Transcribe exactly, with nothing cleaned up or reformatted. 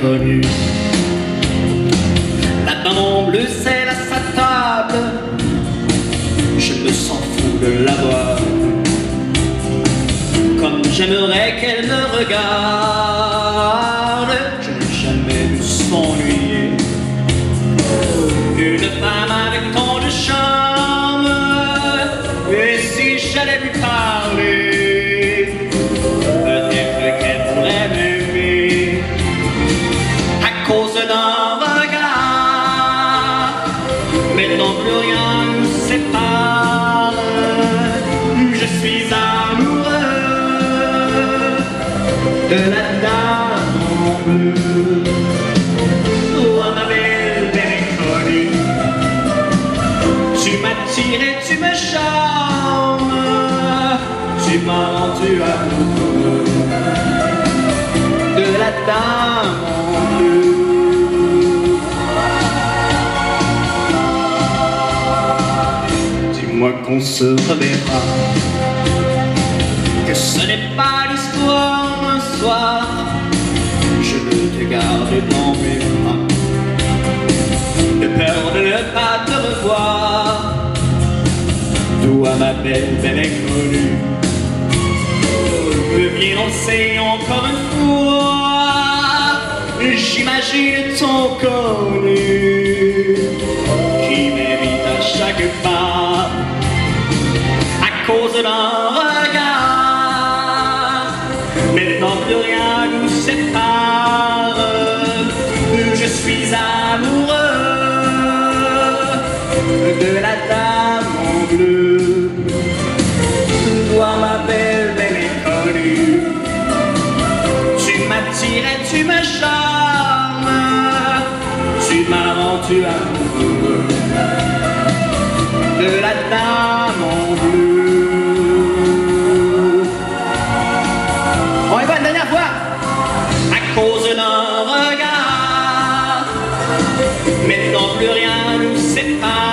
inconnue. La dame en bleu, c'est à sa table, je me sens fou de la voir. Comme j'aimerais qu'elle me regarde, je n'ai jamais vu s'ennuyer. Une femme avec tant de charme, et si j'allais lui parler, peut-être qu'elle pourrait m'aimer. À cause d'un regard, maintenant plus rien nous sépare. Je suis amoureux de la dame en bleu. Oh ma belle, belle inconnue, tu m'attires et tu me charmes, tu m'as rendu amoureux de la dame en bleu. Dis-moi qu'on se reverra, que ce n'est pas l'histoire d'un soir, je veux te garder dans mes bras, de peur de ne pas te revoir. Toi ma belle, belle inconnue, viens danser encore une fois, j'imagine ton connu qui m'évite à chaque pas. À cause d'un regard, maintenant plus rien nous sépare. Je suis amoureux de la dame en bleu. Toi ma belle, belle inconnue, tu m'attires et tu me charmes, tu m'as rendu amoureux de la dame en bleu. On y va une dernière fois. À cause d'un regard, maintenant plus rien nous sépare.